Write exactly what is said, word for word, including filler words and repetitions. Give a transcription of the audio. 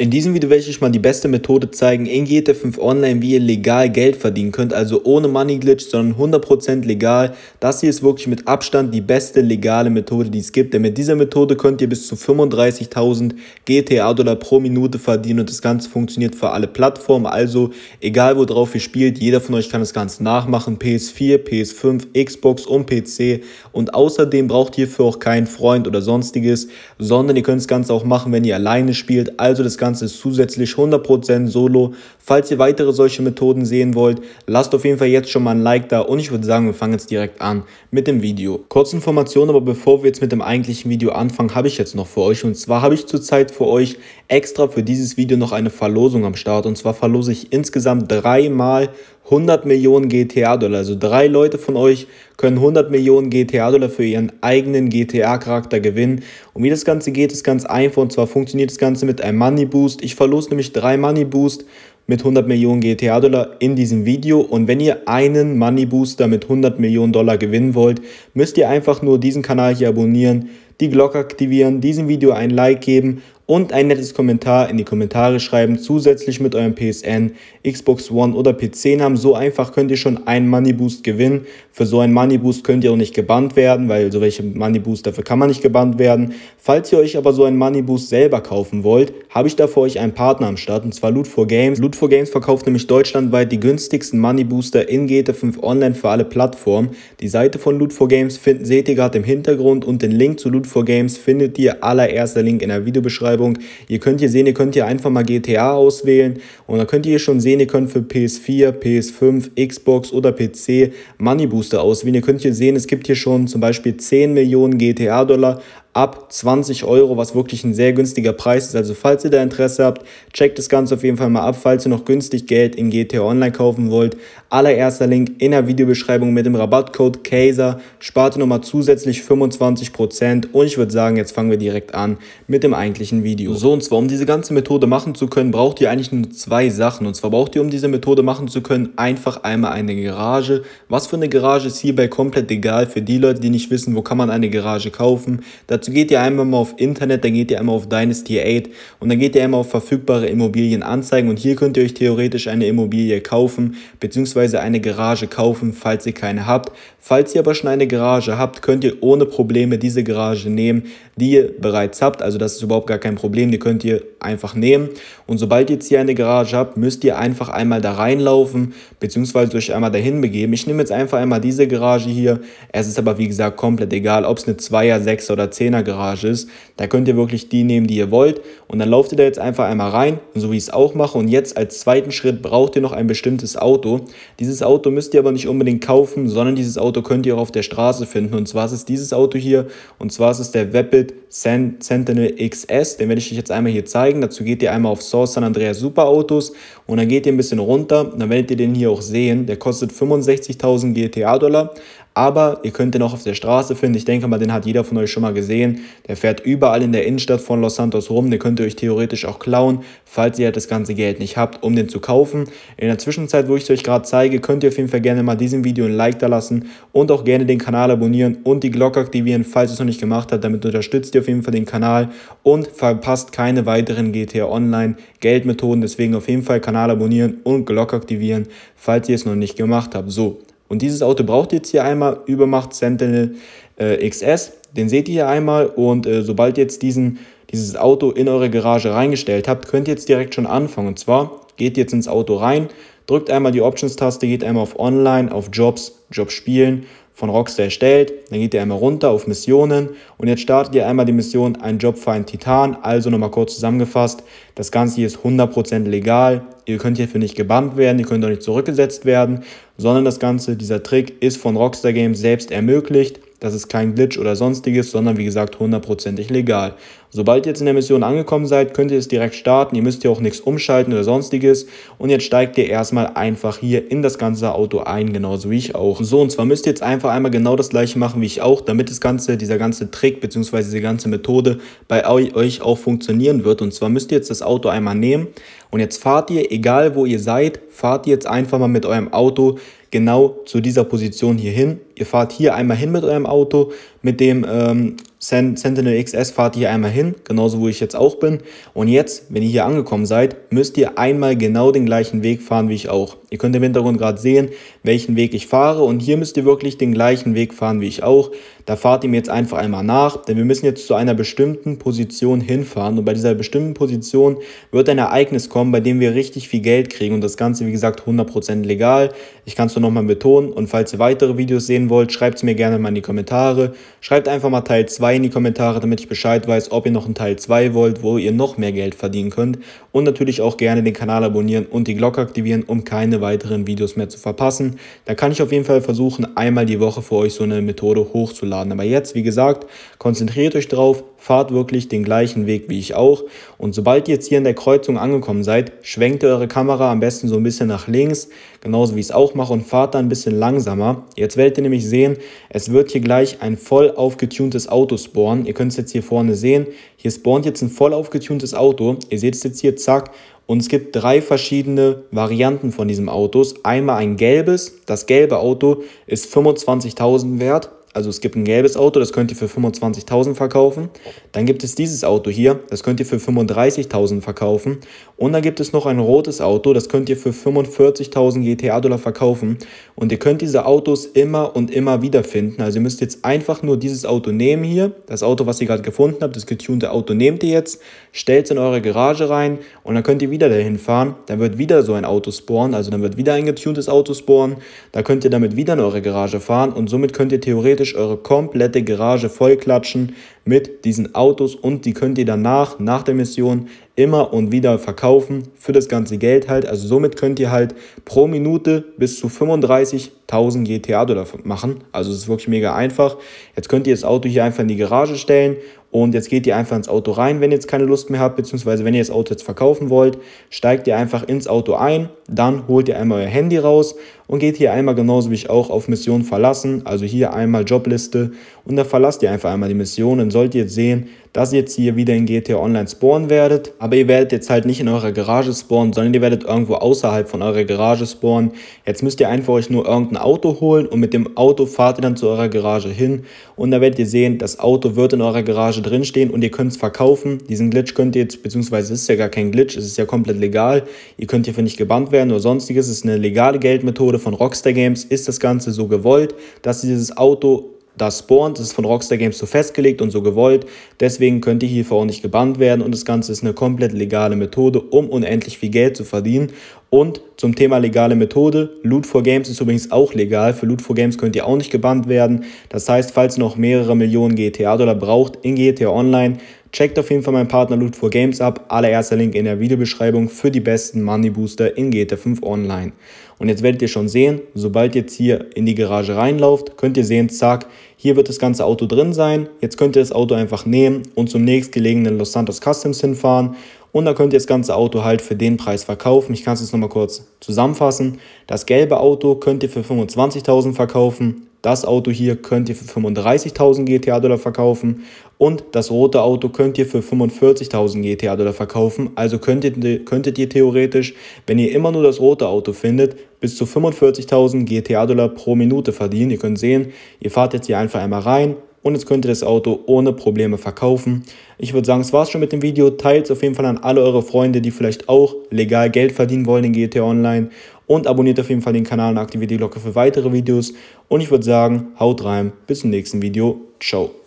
In diesem Video werde ich euch mal die beste Methode zeigen in G T A fünf Online, wie ihr legal Geld verdienen könnt, also ohne Money Glitch, sondern hundert Prozent legal. Das hier ist wirklich mit Abstand die beste legale Methode, die es gibt, denn mit dieser Methode könnt ihr bis zu fünfunddreißigtausend G T A-Dollar pro Minute verdienen und das Ganze funktioniert für alle Plattformen, also egal worauf ihr spielt, jeder von euch kann das Ganze nachmachen, P S vier, P S fünf, Xbox und P C, und außerdem braucht ihr hierfür auch keinen Freund oder sonstiges, sondern ihr könnt das Ganze auch machen, wenn ihr alleine spielt, also das Ganze ist zusätzlich hundert Prozent solo. Falls ihr weitere solche Methoden sehen wollt, lasst auf jeden Fall jetzt schon mal ein Like da und ich würde sagen, wir fangen jetzt direkt an mit dem Video. Kurze Information, aber bevor wir jetzt mit dem eigentlichen Video anfangen, habe ich jetzt noch für euch, und zwar habe ich zurzeit für euch extra für dieses Video noch eine Verlosung am Start, und zwar verlose ich insgesamt dreimal hundert Millionen G T A-Dollar, also drei Leute von euch können hundert Millionen G T A-Dollar für ihren eigenen G T A-Charakter gewinnen. Und wie das Ganze geht, ist ganz einfach, und zwar funktioniert das Ganze mit einem Money Boost. Ich verlose nämlich drei Money Boost mit hundert Millionen G T A-Dollar in diesem Video, und wenn ihr einen Money Booster mit hundert Millionen Dollar gewinnen wollt, müsst ihr einfach nur diesen Kanal hier abonnieren, die Glocke aktivieren, diesem Video ein Like geben und ein nettes Kommentar in die Kommentare schreiben, zusätzlich mit eurem P S N, Xbox One oder P C-Namen. So einfach könnt ihr schon einen Money Boost gewinnen. Für so einen Money Boost könnt ihr auch nicht gebannt werden, weil so welche Money Boost, dafür kann man nicht gebannt werden. Falls ihr euch aber so einen Money Boost selber kaufen wollt, habe ich da für euch einen Partner am Start, und zwar Loot four Games. Loot four Games verkauft nämlich deutschlandweit die günstigsten Money Booster in G T A fünf Online für alle Plattformen. Die Seite von Loot four Games finden, seht ihr gerade im Hintergrund, und den Link zu Loot four Games findet ihr allererster Link in der Videobeschreibung. Ihr könnt hier sehen, ihr könnt hier einfach mal G T A auswählen, und dann könnt ihr hier schon sehen, ihr könnt für P S vier, P S fünf, Xbox oder P C Money Booster auswählen. Ihr könnt hier sehen, es gibt hier schon zum Beispiel zehn Millionen G T A-Dollar ab zwanzig Euro, was wirklich ein sehr günstiger Preis ist. Also falls ihr da Interesse habt, checkt das Ganze auf jeden Fall mal ab. Falls ihr noch günstig Geld in G T A Online kaufen wollt, allererster Link in der Videobeschreibung. Mit dem Rabattcode KAISER spart ihr nochmal zusätzlich fünfundzwanzig Prozent, und ich würde sagen, jetzt fangen wir direkt an mit dem eigentlichen Video. So, und zwar, um diese ganze Methode machen zu können, braucht ihr eigentlich nur zwei Sachen. Und zwar braucht ihr, um diese Methode machen zu können, einfach einmal eine Garage. Was für eine Garage ist hierbei komplett egal für die Leute, die nicht wissen, wo kann man eine Garage kaufen. Dazu geht ihr einmal mal auf Internet, dann geht ihr einmal auf Dynasty acht und dann geht ihr einmal auf verfügbare Immobilienanzeigen, und hier könnt ihr euch theoretisch eine Immobilie kaufen bzw. eine Garage kaufen, falls ihr keine habt. Falls ihr aber schon eine Garage habt, könnt ihr ohne Probleme diese Garage nehmen, die ihr bereits habt. Also das ist überhaupt gar kein Problem, die könnt ihr einfach nehmen. Und sobald ihr jetzt hier eine Garage habt, müsst ihr einfach einmal da reinlaufen bzw. euch einmal dahin begeben. Ich nehme jetzt einfach einmal diese Garage hier. Es ist aber wie gesagt komplett egal, ob es eine Zweier, Sechser oder Zehner Garage ist. Da könnt ihr wirklich die nehmen, die ihr wollt, und dann lauft ihr da jetzt einfach einmal rein, so wie ich es auch mache. Und jetzt als zweiten Schritt braucht ihr noch ein bestimmtes Auto. Dieses Auto müsst ihr aber nicht unbedingt kaufen, sondern dieses Auto könnt ihr auch auf der Straße finden, und zwar ist es dieses Auto hier, und zwar ist es der Vapid Sentinel X S. Den werde ich euch jetzt einmal hier zeigen. Dazu geht ihr einmal auf Source San Andreas Superautos und dann geht ihr ein bisschen runter, dann werdet ihr den hier auch sehen. Der kostet fünfundsechzigtausend G T A-Dollar. Aber ihr könnt den auch auf der Straße finden. Ich denke mal, den hat jeder von euch schon mal gesehen. Der fährt überall in der Innenstadt von Los Santos rum. Den könnt ihr euch theoretisch auch klauen, falls ihr halt das ganze Geld nicht habt, um den zu kaufen. In der Zwischenzeit, wo ich es euch gerade zeige, könnt ihr auf jeden Fall gerne mal diesem Video ein Like da lassen und auch gerne den Kanal abonnieren und die Glocke aktivieren, falls ihr es noch nicht gemacht habt. Damit unterstützt ihr auf jeden Fall den Kanal und verpasst keine weiteren G T A Online Geldmethoden. Deswegen auf jeden Fall Kanal abonnieren und Glocke aktivieren, falls ihr es noch nicht gemacht habt. So. Und dieses Auto braucht ihr jetzt hier einmal, Übermacht Sentinel äh, X S, den seht ihr hier einmal, und äh, sobald ihr jetzt diesen, dieses Auto in eure Garage reingestellt habt, könnt ihr jetzt direkt schon anfangen. Und zwar geht ihr jetzt ins Auto rein, drückt einmal die Options-Taste, geht einmal auf Online, auf Jobs, Jobs spielen, von Rockstar erstellt, dann geht ihr einmal runter auf Missionen, und jetzt startet ihr einmal die Mission Ein Job für einen Titan. Also nochmal kurz zusammengefasst, das Ganze hier ist hundert Prozent legal, ihr könnt hierfür nicht gebannt werden, ihr könnt auch nicht zurückgesetzt werden, sondern das Ganze, dieser Trick ist von Rockstar Games selbst ermöglicht. Das ist kein Glitch oder sonstiges, sondern wie gesagt hundertprozentig legal. Sobald ihr jetzt in der Mission angekommen seid, könnt ihr es direkt starten. Ihr müsst hier auch nichts umschalten oder sonstiges. Und jetzt steigt ihr erstmal einfach hier in das ganze Auto ein, genauso wie ich auch. So, und zwar müsst ihr jetzt einfach einmal genau das gleiche machen wie ich auch, damit das Ganze, dieser ganze Trick bzw. diese ganze Methode bei euch auch funktionieren wird. Und zwar müsst ihr jetzt das Auto einmal nehmen, und jetzt fahrt ihr, egal wo ihr seid, fahrt ihr jetzt einfach mal mit eurem Auto genau zu dieser Position hier hin. Ihr fahrt hier einmal hin mit eurem Auto, mit dem ähm, Sentinel X S fahrt ihr einmal hin, genauso wo ich jetzt auch bin. Und jetzt, wenn ihr hier angekommen seid, müsst ihr einmal genau den gleichen Weg fahren wie ich auch. Ihr könnt im Hintergrund gerade sehen, welchen Weg ich fahre, und hier müsst ihr wirklich den gleichen Weg fahren wie ich auch. Da fahrt ihr mir jetzt einfach einmal nach, denn wir müssen jetzt zu einer bestimmten Position hinfahren, und bei dieser bestimmten Position wird ein Ereignis kommen, bei dem wir richtig viel Geld kriegen, und das Ganze, wie gesagt, hundert Prozent legal. Ich kann es nur nochmal betonen, und falls ihr weitere Videos sehen wollt, schreibt es mir gerne mal in die Kommentare. Schreibt einfach mal Teil zwei in die Kommentare, damit ich Bescheid weiß, ob ihr noch einen Teil zwei wollt, wo ihr noch mehr Geld verdienen könnt, und natürlich auch gerne den Kanal abonnieren und die Glocke aktivieren, um keine weiteren Videos mehr zu verpassen. Da kann ich auf jeden Fall versuchen, einmal die Woche für euch so eine Methode hochzuladen. Aber jetzt, wie gesagt, konzentriert euch drauf, fahrt wirklich den gleichen Weg wie ich auch, und sobald ihr jetzt hier in der Kreuzung angekommen seid, schwenkt ihr eure Kamera am besten so ein bisschen nach links, genauso wie ich es auch mache, und fahrt dann ein bisschen langsamer. Jetzt werdet ihr nämlich sehen, es wird hier gleich ein voll aufgetuntes Auto spawnen. Ihr könnt es jetzt hier vorne sehen, hier spawnt jetzt ein voll aufgetuntes Auto. Ihr seht es jetzt hier, zack. Und es gibt drei verschiedene Varianten von diesem Autos. Einmal ein gelbes. Das gelbe Auto ist fünfundzwanzigtausend wert. Also es gibt ein gelbes Auto, das könnt ihr für fünfundzwanzigtausend verkaufen. Dann gibt es dieses Auto hier, das könnt ihr für fünfunddreißigtausend verkaufen. Und dann gibt es noch ein rotes Auto, das könnt ihr für fünfundvierzigtausend G T A-Dollar verkaufen. Und ihr könnt diese Autos immer und immer wieder finden. Also ihr müsst jetzt einfach nur dieses Auto nehmen hier. Das Auto, was ihr gerade gefunden habt, das getunte Auto, nehmt ihr jetzt, stellt es in eure Garage rein, und dann könnt ihr wieder dahin fahren. Dann wird wieder so ein Auto spawnen, also dann wird wieder ein getuntes Auto spawnen. Da könnt ihr damit wieder in eure Garage fahren, und somit könnt ihr theoretisch eure komplette Garage vollklatschen mit diesen Autos, und die könnt ihr danach, nach der Mission, immer und wieder verkaufen für das ganze Geld halt. Also somit könnt ihr halt pro Minute bis zu fünfunddreißigtausend G T A-Dollar machen. Also es ist wirklich mega einfach. Jetzt könnt ihr das Auto hier einfach in die Garage stellen, und jetzt geht ihr einfach ins Auto rein, wenn ihr jetzt keine Lust mehr habt, beziehungsweise wenn ihr das Auto jetzt verkaufen wollt, steigt ihr einfach ins Auto ein, dann holt ihr einmal euer Handy raus und geht hier einmal genauso wie ich auch auf Mission verlassen, also hier einmal Jobliste, und dann verlasst ihr einfach einmal die Mission. Dann sollt ihr jetzt sehen, dass ihr jetzt hier wieder in G T A Online spawnen werdet, aber ihr werdet jetzt halt nicht in eurer Garage spawnen, sondern ihr werdet irgendwo außerhalb von eurer Garage spawnen. Jetzt müsst ihr einfach euch nur irgendein Auto holen, und mit dem Auto fahrt ihr dann zu eurer Garage hin, und da werdet ihr sehen, das Auto wird in eurer Garage drin stehen und ihr könnt es verkaufen. Diesen Glitch könnt ihr jetzt, beziehungsweise es ist ja gar kein Glitch, es ist ja komplett legal, ihr könnt hierfür nicht gebannt werden oder sonstiges, es ist eine legale Geldmethode von Rockstar Games, ist das Ganze so gewollt, dass dieses Auto das spawnt. Das ist von Rockstar Games so festgelegt und so gewollt. Deswegen könnt ihr hierfür auch nicht gebannt werden, und das Ganze ist eine komplett legale Methode, um unendlich viel Geld zu verdienen. Und zum Thema legale Methode, Loot for Games ist übrigens auch legal. Für Loot for Games könnt ihr auch nicht gebannt werden. Das heißt, falls ihr noch mehrere Millionen G T A-Dollar braucht in G T A Online, checkt auf jeden Fall meinen Partner Loot for Games ab. Allererster Link in der Videobeschreibung für die besten Money Booster in G T A fünf Online. Und jetzt werdet ihr schon sehen, sobald ihr jetzt hier in die Garage reinlauft, könnt ihr sehen, zack, hier wird das ganze Auto drin sein. Jetzt könnt ihr das Auto einfach nehmen und zum nächstgelegenen Los Santos Customs hinfahren. Und dann könnt ihr das ganze Auto halt für den Preis verkaufen. Ich kann es jetzt nochmal kurz zusammenfassen. Das gelbe Auto könnt ihr für fünfundzwanzigtausend verkaufen. Das Auto hier könnt ihr für fünfunddreißigtausend G T A-Dollar verkaufen. Und das rote Auto könnt ihr für fünfundvierzigtausend G T A-Dollar verkaufen. Also könntet, könntet ihr theoretisch, wenn ihr immer nur das rote Auto findet, bis zu fünfundvierzigtausend G T A-Dollar pro Minute verdienen. Ihr könnt sehen, ihr fahrt jetzt hier einfach einmal rein. Und jetzt könnt ihr das Auto ohne Probleme verkaufen. Ich würde sagen, es war's schon mit dem Video. Teilt es auf jeden Fall an alle eure Freunde, die vielleicht auch legal Geld verdienen wollen in G T A Online. Und abonniert auf jeden Fall den Kanal und aktiviert die Glocke für weitere Videos. Und ich würde sagen, haut rein, bis zum nächsten Video. Ciao.